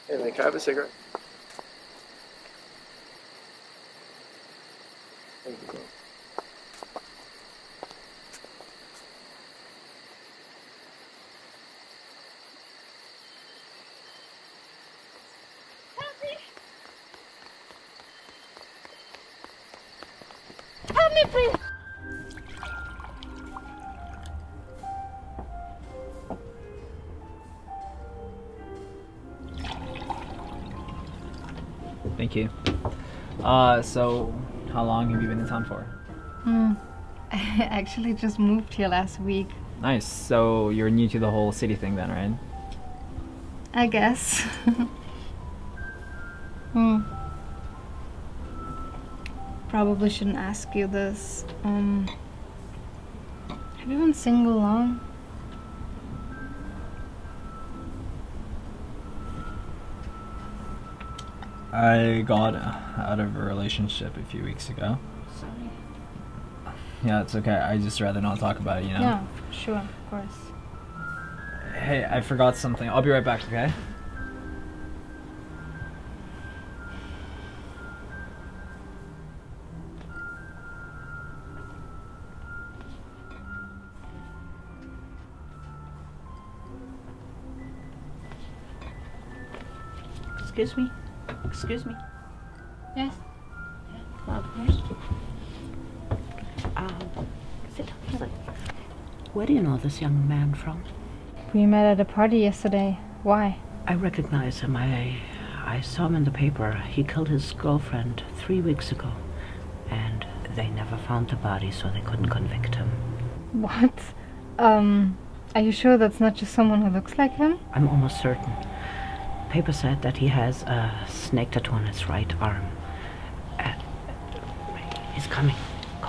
Hey, man, can I have a cigarette? Thank you, bro. Help me, please! Thank you. So how long have you been in town for? I actually just moved here last week. Nice. So you're new to the whole city thing then, right? I guess. Probably shouldn't ask you this. Have you been single long? I got out of a relationship a few weeks ago. Sorry. Yeah, it's okay. I just rather not talk about it, you know? Yeah, sure, of course. Hey, I forgot something. I'll be right back, okay? Excuse me? Excuse me? Yes? Come out first. Sit down. Where do you know this young man from? We met at a party yesterday. Why? I recognize him. I saw him in the paper. He killed his girlfriend 3 weeks ago. And they never found the body, so they couldn't convict him. What? Are you sure that's not just someone who looks like him? I'm almost certain. Paper said that he has a snake tattoo on his right arm. He's coming. Go.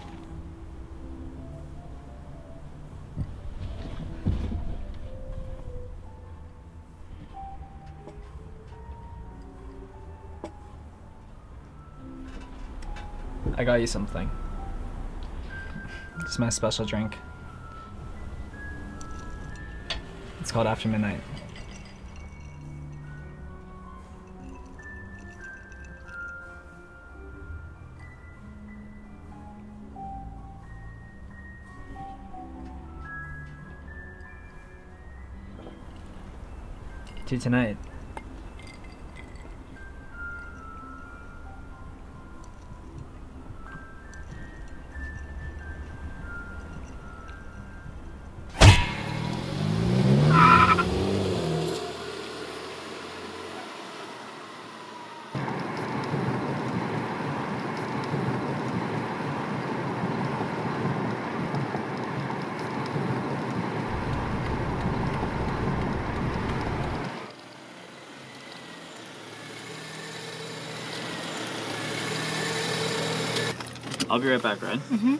I got you something. It's my special drink. It's called After Midnight. To tonight. I'll be right back, right? Mm-hmm.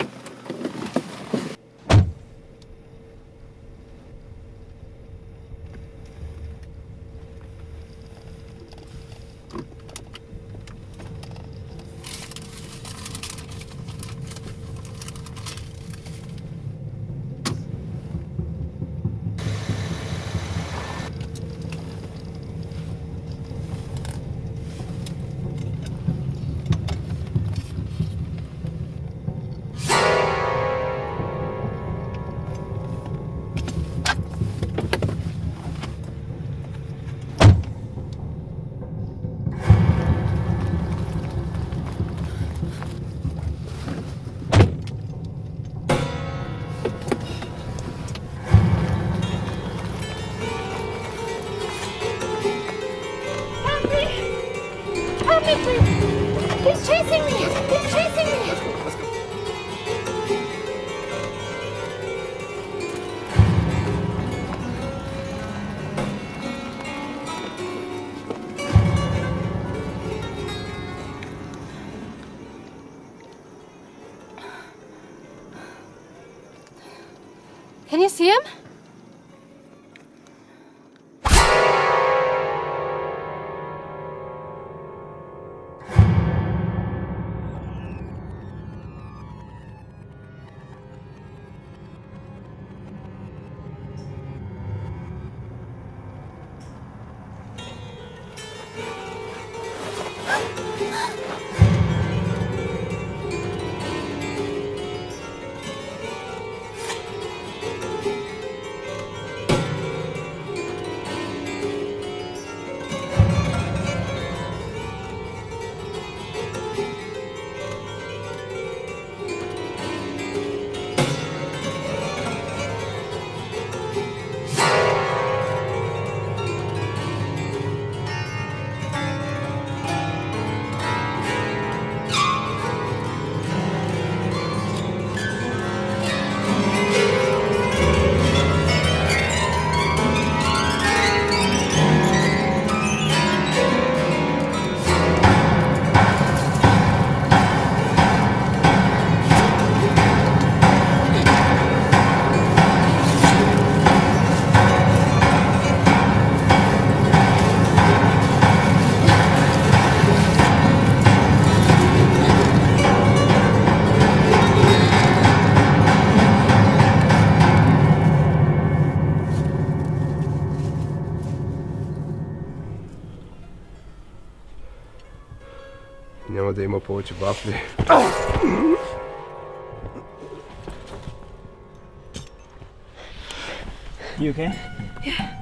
Help me, please! He's chasing me! He's chasing me! Let's go, let's go. Can you see him? mandei uma ponte bafo. You okay? Yeah.